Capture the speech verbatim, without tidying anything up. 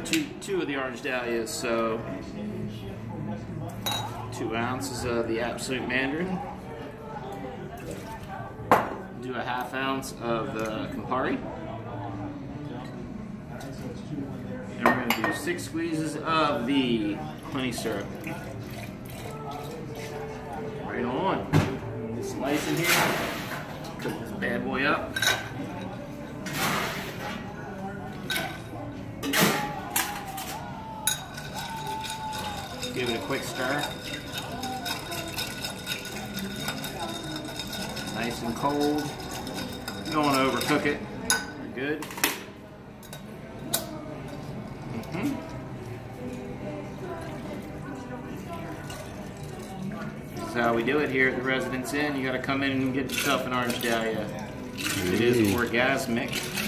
two, two of the orange dahlias, so two ounces of the Absolute Mandarin. Do a half ounce of the Campari. And we're going to do six squeezes of the honey syrup. Right on. Just slice in here. Cook this bad boy up. Give it a quick stir. Nice and cold. You don't want to overcook it. You're good. Mm-hmm. This is how we do it here at the Residence Inn. You got to come in and get yourself an orange dahlia. It is orgasmic.